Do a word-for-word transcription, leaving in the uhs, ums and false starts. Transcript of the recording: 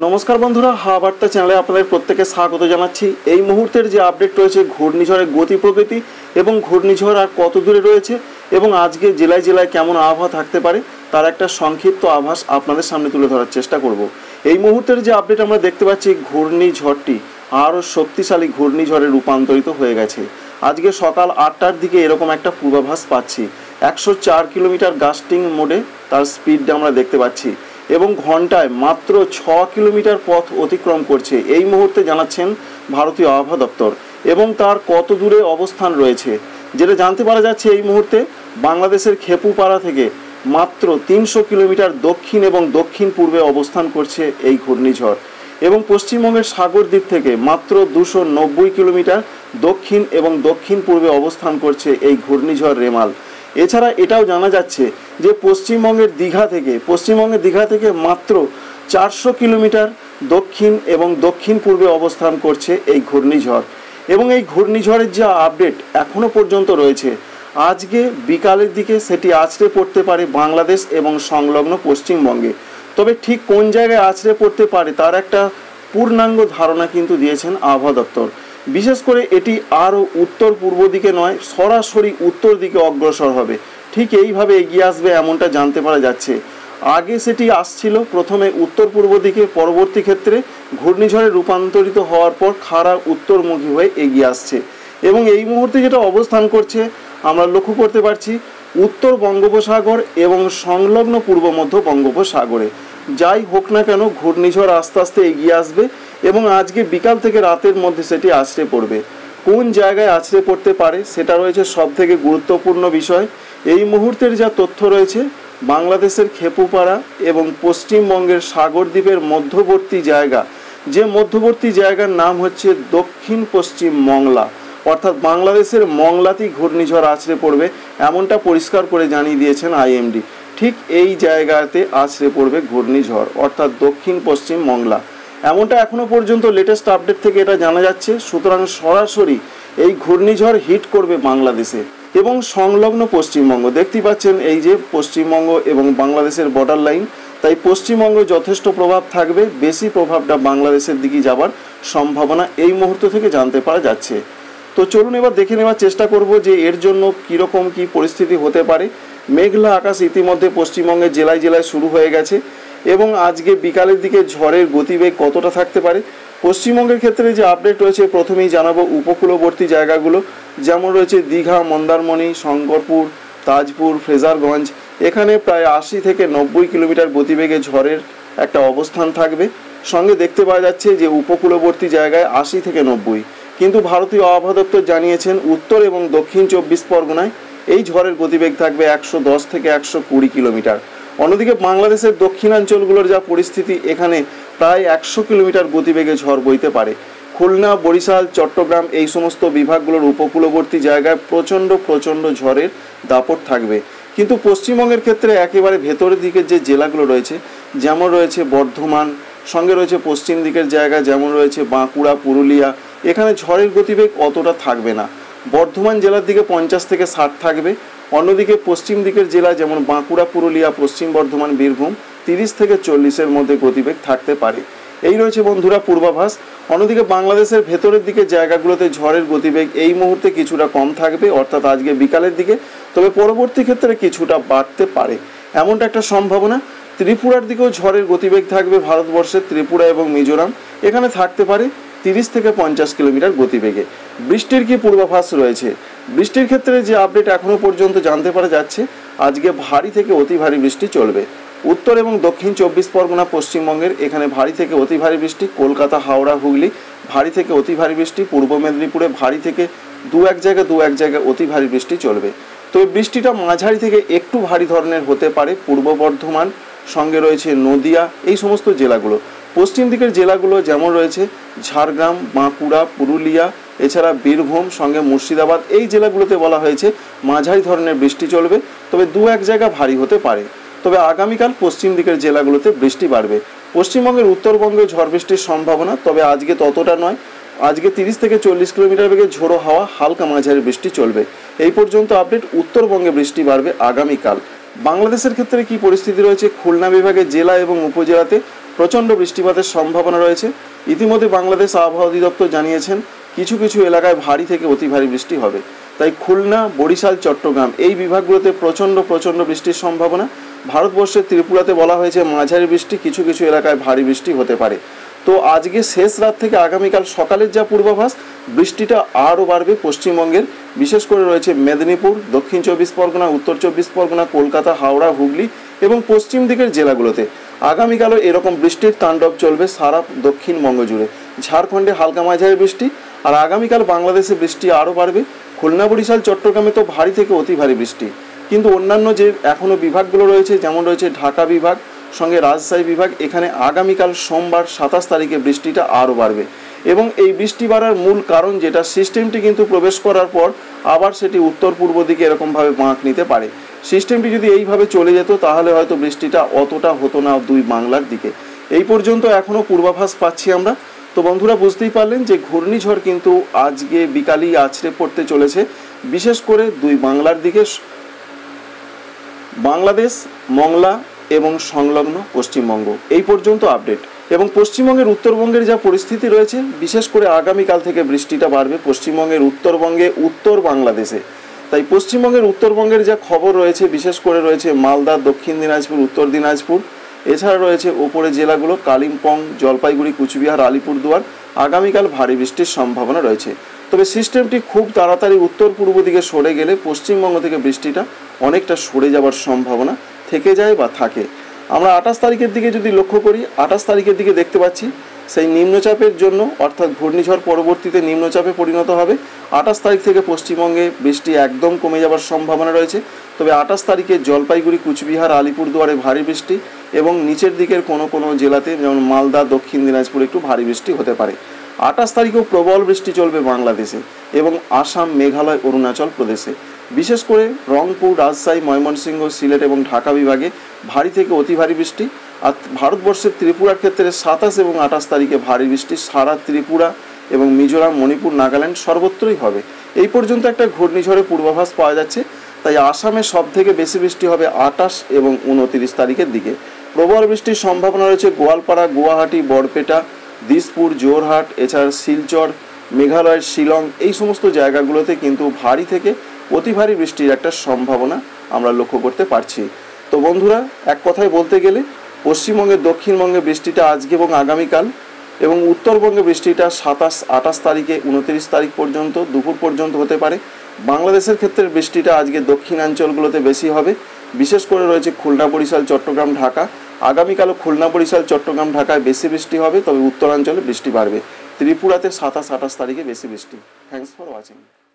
नमस्कार बंधुरा हाওয়া বার্তা চ্যানেলে আপনাদের প্রত্যেককে স্বাগত জানাচ্ছি। এই মুহূর্তের যে আপডেট রয়েছে ঘূর্ণিঝড়ের গতি প্রকৃতি এবং ঘূর্ণিঝড় আর কত দূরে রয়েছে এবং আজকে জেলায় জেলায় কেমন আবহাওয়া থাকতে পারে তার একটা সংক্ষিপ্ত আভাস আপনাদের সামনে তুলে ধরার চেষ্টা করব। এই মুহূর্তের যে আপডেট আমরা দেখতে পাচ্ছি ঘূর্ণিঝড়টি আরও শক্তিশালী ঘূর্ণিঝড়ে রূপান্তরিত হয়ে গেছে। আজকে সকাল আটটার দিকে এরকম একটা পূর্বাভাস পাচ্ছি। একশো চার কিলোমিটার গাস্টিং মোডে তার স্পিডটা আমরা দেখতে পাচ্ছি এবং ঘন্টায় মাত্র ছ কিলোমিটার পথ অতিক্রম করছে এই মুহূর্তে জানাচ্ছেন ভারতীয় আবহাওয়া দপ্তর। এবং তার কত দূরে অবস্থান রয়েছে যেটা জানতে পারা যাচ্ছে এই মুহূর্তে বাংলাদেশের খেপুপাড়া থেকে মাত্র তিনশো কিলোমিটার দক্ষিণ এবং দক্ষিণ পূর্বে অবস্থান করছে এই ঘূর্ণিঝড় এবং পশ্চিমবঙ্গের সাগরদ্বীপ থেকে মাত্র দুশো নব্বই কিলোমিটার দক্ষিণ এবং দক্ষিণ পূর্বে অবস্থান করছে এই ঘূর্ণিঝড় রেমাল। এছাড়া এটাও জানা যাচ্ছে যে পশ্চিমবঙ্গের দীঘা থেকে পশ্চিমবঙ্গের দীঘা থেকে মাত্র চারশো কিলোমিটার দক্ষিণ এবং দক্ষিণ পূর্বে অবস্থান করছে এই ঘূর্ণিঝড়। এবং এই ঘূর্ণিঝড়ের যা আপডেট এখনও পর্যন্ত রয়েছে আজকে বিকালের দিকে সেটি আছড়ে পড়তে পারে বাংলাদেশ এবং সংলগ্ন পশ্চিমবঙ্গে। তবে ঠিক কোন জায়গায় আছড়ে পড়তে পারে তার একটা পূর্ণাঙ্গ ধারণা কিন্তু দিয়েছেন আবহাওয়া দপ্তর। বিশেষ করে এটি আরও উত্তর পূর্ব দিকে নয় সরাসরি উত্তর দিকে অগ্রসর হবে, ঠিক এইভাবে এগিয়ে আসবে এমনটা জানতে পারা যাচ্ছে। আগে সেটি আসছিল প্রথমে উত্তর পূর্ব দিকে, পরবর্তী ক্ষেত্রে ঘূর্ণিঝড়ে রূপান্তরিত হওয়ার পর খাড়া উত্তরমুখী হয়ে এগিয়ে আসছে এবং এই মুহূর্তে যেটা অবস্থান করছে আমরা লক্ষ্য করতে পারছি উত্তর বঙ্গোপসাগর এবং সংলগ্ন পূর্ব মধ্য বঙ্গোপসাগরে। যাই হোক না কেন ঘূর্ণিঝড় আস্তে আস্তে এগিয়ে আসবে এবং আজকে বিকাল থেকে রাতের মধ্যে সেটি আছড়ে পড়বে। কোন জায়গায় আছড়ে পড়তে পারে সেটা রয়েছে সব থেকে গুরুত্বপূর্ণ বিষয়। এই মুহূর্তের যা তথ্য রয়েছে বাংলাদেশের খেপুপাড়া এবং পশ্চিমবঙ্গের সাগরদ্বীপের মধ্যবর্তী জায়গা, যে মধ্যবর্তী জায়গার নাম হচ্ছে দক্ষিণ পশ্চিম মংলা, অর্থাৎ বাংলাদেশের মংলাতেই ঘূর্ণিঝড় আছড়ে পড়বে এমনটা পরিষ্কার করে জানিয়ে দিয়েছেন আইএমডি। ঠিক এই জায়গাতে আছড়ে পড়বে ঘূর্ণিঝড় অর্থাৎ দক্ষিণ পশ্চিম মংলা, এমনটা এখনও পর্যন্ত লেটেস্ট আপডেট থেকে এটা জানা যাচ্ছে। সুতরাং সরাসরি এই ঘূর্ণিঝড় হিট করবে বাংলাদেশে এবং সংলগ্ন পশ্চিমবঙ্গ। দেখতেই পাচ্ছেন এই যে পশ্চিমবঙ্গ এবং বাংলাদেশের বর্ডার লাইন, তাই পশ্চিমবঙ্গে যথেষ্ট প্রভাব থাকবে, বেশি প্রভাবটা বাংলাদেশের দিকে যাবার সম্ভাবনা এই মুহূর্ত থেকে জানতে পারা যাচ্ছে। তো চলুন এবার দেখে নেওয়ার চেষ্টা করব যে এর জন্য কীরকম কী পরিস্থিতি হতে পারে। মেঘলা আকাশ ইতিমধ্যে পশ্চিমবঙ্গের জেলায় জেলায় শুরু হয়ে গেছে এবং আজকে বিকালের দিকে ঝড়ের গতিবেগ কতটা থাকতে পারে পশ্চিমবঙ্গের ক্ষেত্রে যে আপডেট রয়েছে প্রথমেই জানাবো উপকূলবর্তী জায়গাগুলো, যেমন রয়েছে দীঘা, মন্দারমণি, শঙ্করপুর, তাজপুর, ফ্রেজারগঞ্জ। এখানে প্রায় আশি থেকে নব্বই কিলোমিটার গতিবেগে ঝড়ের একটা অবস্থান থাকবে। সঙ্গে দেখতে পাওয়া যাচ্ছে যে উপকূলবর্তী জায়গায় আশি থেকে নব্বই, কিন্তু ভারতীয় আবহাওয়া দপ্তর জানিয়েছেন উত্তর এবং দক্ষিণ চব্বিশ পরগনায় এই ঝড়ের গতিবেগ থাকবে একশো দশ থেকে একশো কুড়ি কিলোমিটার। অন্যদিকে বাংলাদেশের দক্ষিণাঞ্চলগুলোর যা পরিস্থিতি এখানে প্রায় একশো কিলোমিটার গতিবেগে ঝড় বইতে পারে। খুলনা, বরিশাল, চট্টগ্রাম এই সমস্ত বিভাগগুলোর উপকূলবর্তী জায়গায় প্রচণ্ড প্রচণ্ড ঝড়ের দাপট থাকবে। কিন্তু পশ্চিমবঙ্গের ক্ষেত্রে একেবারে ভেতরের দিকের যে জেলাগুলো রয়েছে যেমন রয়েছে বর্ধমান, সঙ্গে রয়েছে পশ্চিম দিকের জায়গা যেমন রয়েছে বাঁকুড়া, পুরুলিয়া, এখানে ঝড়ের গতিবেগ অতটা থাকবে না। বর্ধমান জেলার দিকে পঞ্চাশ থেকে ষাট থাকবে। অন্যদিকে পশ্চিম দিকের জেলা যেমন বাঁকুড়া, পুরুলিয়া, পশ্চিম বর্ধমান, বীরভূম তিরিশ থেকে চল্লিশের মধ্যে গতিবেগ থাকতে পারে। এই রয়েছে বন্ধুরা পূর্বাভাস। অন্যদিকে বাংলাদেশের ভেতরের দিকে জায়গাগুলোতে ঝড়ের গতিবেগ এই মুহূর্তে কিছুটা কম থাকবে অর্থাৎ আজকে বিকালের দিকে, তবে পরবর্তী ক্ষেত্রে কিছুটা বাড়তে পারে এমনটা একটা সম্ভাবনা। ত্রিপুরার দিকেও ঝড়ের গতিবেগ থাকবে ভারতবর্ষের ত্রিপুরা এবং মিজোরাম, এখানে থাকতে পারে তিরিশ থেকে পঞ্চাশ কিলোমিটার গতিবেগে। বৃষ্টির কি পূর্বাভাস রয়েছে? বৃষ্টির ক্ষেত্রে যে আপডেট এখনও পর্যন্ত জানতে পারা যাচ্ছে আজকে ভারী থেকে অতি ভারী বৃষ্টি চলবে। উত্তর এবং দক্ষিণ চব্বিশ পরগনা পশ্চিমবঙ্গের এখানে ভারী থেকে অতি ভারী বৃষ্টি, কলকাতা, হাওড়া, হুগলি ভারী থেকে অতি ভারী বৃষ্টি, পূর্ব মেদিনীপুরে ভারী থেকে দু এক জায়গায় দু এক জায়গায় অতি ভারী বৃষ্টি চলবে। তবে বৃষ্টিটা মাঝারি থেকে একটু ভারী ধরনের হতে পারে পূর্ব বর্ধমান, সঙ্গে রয়েছে নদিয়া, এই সমস্ত জেলাগুলো। পশ্চিম দিকের জেলাগুলো যেমন রয়েছে ঝাড়গ্রাম, বাঁকুড়া, পুরুলিয়া, এছাড়া বীরভূম, সঙ্গে মুর্শিদাবাদ, এই জেলাগুলোতে বলা হয়েছে মাঝারি ধরনের বৃষ্টি চলবে, তবে দু এক জায়গা ভারী হতে পারে। তবে আগামীকাল পশ্চিম দিকের জেলাগুলোতে বৃষ্টি বাড়বে। পশ্চিমবঙ্গের উত্তরবঙ্গে ঝড় বৃষ্টির সম্ভাবনা, তবে আজকে ততটা নয়। আজকে তিরিশ থেকে চল্লিশ কিলোমিটার বেগে ঝোড়ো হাওয়া, হালকা মাঝারি বৃষ্টি চলবে। এই পর্যন্ত আপডেট। উত্তরবঙ্গে বৃষ্টি বাড়বে আগামীকাল। বাংলাদেশের ক্ষেত্রে কি পরিস্থিতি রয়েছে খুলনা বিভাগের জেলা এবং উপজেলাতে প্রচণ্ড বৃষ্টিপাতের সম্ভাবনা রয়েছে। ইতিমধ্যে বাংলাদেশ আবহাওয়া অধিদপ্তর জানিয়েছেন কিছু কিছু এলাকায় ভারী থেকে অতি ভারী বৃষ্টি হবে। তাই খুলনা, বরিশাল, চট্টগ্রাম এই বিভাগগুলোতে প্রচণ্ড প্রচণ্ড বৃষ্টির সম্ভাবনা। ভারতবর্ষের ত্রিপুরাতে বলা হয়েছে মাঝারি বৃষ্টি, কিছু কিছু এলাকায় ভারী বৃষ্টি হতে পারে। তো আজকে শেষ রাত থেকে আগামীকাল সকালের যা পূর্বাভাস, বৃষ্টিটা আরও বাড়বে পশ্চিমবঙ্গের, বিশেষ করে রয়েছে মেদিনীপুর, দক্ষিণ চব্বিশ পরগনা, উত্তর চব্বিশ পরগনা, কলকাতা, হাওড়া, হুগলি এবং পশ্চিম দিকের জেলাগুলোতে। আগামীকালও এরকম বৃষ্টির তাণ্ডব চলবে সারা দক্ষিণবঙ্গ জুড়ে। ঝাড়খণ্ডে হালকা মাঝারি বৃষ্টি, আর আগামীকাল বাংলাদেশে বৃষ্টি আরও বাড়বে। খুলনা, বরিশাল, চট্টগ্রামে তো ভারী থেকে অতি ভারী বৃষ্টি, কিন্তু অন্যান্য যে এখনও বিভাগগুলো রয়েছে, যেমন রয়েছে ঢাকা বিভাগ, সঙ্গে রাজশাহী বিভাগ, এখানে আগামীকাল সোমবার সাতাশ তারিখে বৃষ্টিটা আরও বাড়বে। এবং এই বৃষ্টি বাড়ার মূল কারণ যেটা, সিস্টেমটি কিন্তু প্রবেশ করার পর আবার সেটি উত্তর পূর্ব দিকে এরকমভাবে বাঁক নিতে পারে। সিস্টেমটি যদি এইভাবে চলে যেত তাহলে হয়তো বৃষ্টিটা অতটা হতো না দুই বাংলার দিকে। এই পর্যন্ত এখনও পূর্বাভাস পাচ্ছি আমরা। তো বন্ধুরা, বুঝতেই পারলেন যে ঘূর্ণিঝড় কিন্তু আজকে বিকালেই আছড়ে পড়তে চলেছে, বিশেষ করে দুই বাংলার দিকে, বাংলাদেশ, মংলা এবং সংলগ্ন পশ্চিমবঙ্গ। এই পর্যন্ত আপডেট। এবং পশ্চিমবঙ্গের উত্তরবঙ্গের যা পরিস্থিতি রয়েছে, বিশেষ করে আগামীকাল থেকে বৃষ্টিটা বাড়বে পশ্চিমবঙ্গের উত্তরবঙ্গে, উত্তর বাংলাদেশে। তাই পশ্চিমবঙ্গের উত্তরবঙ্গের যা খবর রয়েছে, বিশেষ করে রয়েছে মালদা, দক্ষিণ দিনাজপুর, উত্তর দিনাজপুর, এছাড়া রয়েছে ওপরে জেলাগুলো কালিম্পং, জলপাইগুড়ি, কুচবিহার, আলিপুরদুয়ার, আগামীকাল ভারী বৃষ্টির সম্ভাবনা রয়েছে। তবে সিস্টেমটি খুব তাড়াতাড়ি উত্তর পূর্ব দিকে সরে গেলে পশ্চিমবঙ্গ থেকে বৃষ্টিটা অনেকটা সরে যাওয়ার সম্ভাবনা থেকে যায় বা থাকে। আমরা আঠাশ তারিখের দিকে যদি লক্ষ্য করি, আঠাশ তারিখের দিকে দেখতে পাচ্ছি সেই নিম্নচাপের জন্য, অর্থাৎ ঘূর্ণিঝড় পরবর্তীতে নিম্নচাপে পরিণত হবে। আঠাশ তারিখ থেকে পশ্চিমবঙ্গে বৃষ্টি একদম কমে যাওয়ার সম্ভাবনা রয়েছে। তবে আঠাশ তারিখে জলপাইগুড়ি, কুচবিহার, আলিপুরদুয়ারে ভারী বৃষ্টি এবং নিচের দিকের কোনো কোনো জেলাতে, যেমন মালদা, দক্ষিণ দিনাজপুরে একটু ভারী বৃষ্টি হতে পারে। আঠাশ তারিখেও প্রবল বৃষ্টি চলবে বাংলাদেশে এবং আসাম, মেঘালয়, অরুণাচল প্রদেশে। বিশেষ করে রংপুর, রাজশাহী, ময়মনসিংহ, সিলেট এবং ঢাকা বিভাগে ভারী থেকে অতি ভারী বৃষ্টি। আর ভারতবর্ষের ত্রিপুরার ক্ষেত্রে সাতাশ এবং আঠাশ তারিখে ভারী বৃষ্টি সারা ত্রিপুরা এবং মিজোরাম, মণিপুর, নাগাল্যান্ড সর্বত্রই হবে। এই পর্যন্ত একটা ঘূর্ণিঝড়ের পূর্বাভাস পাওয়া যাচ্ছে। তাই আসামে সব থেকে বেশি বৃষ্টি হবে আঠাশ এবং উনতিরিশ তারিখের দিকে। প্রবল বৃষ্টির সম্ভাবনা রয়েছে গোয়ালপাড়া, গুয়াহাটি, বরপেটা, দিসপুর, জোরহাট, এছাড়া শিলচর, মেঘালয়ের শিলং, এই সমস্ত জায়গাগুলোতে কিন্তু ভারী থেকে অতি ভারী বৃষ্টির একটা সম্ভাবনা আমরা লক্ষ্য করতে পারছি। তো বন্ধুরা, এক কথায় বলতে গেলে পশ্চিমবঙ্গের দক্ষিণবঙ্গে বৃষ্টিটা আজকে এবং আগামীকাল, এবং উত্তরবঙ্গে বৃষ্টিটা সাতাশ, আঠাশ তারিখে উনতিরিশ তারিখ পর্যন্ত দুপুর পর্যন্ত হতে পারে। বাংলাদেশের ক্ষেত্রে বৃষ্টিটা আজকে দক্ষিণাঞ্চলগুলোতে বেশি হবে, বিশেষ করে রয়েছে খুলনা, বরিশাল, চট্টগ্রাম, ঢাকা। আগামীকালও খুলনা, বরিশাল, চট্টগ্রাম, ঢাকায় বেশি বৃষ্টি হবে, তবে উত্তরাঞ্চলে বৃষ্টি বাড়বে। ত্রিপুরাতে সাতাশ, আঠাশ তারিখে বেশি বৃষ্টি। Thanks for watching.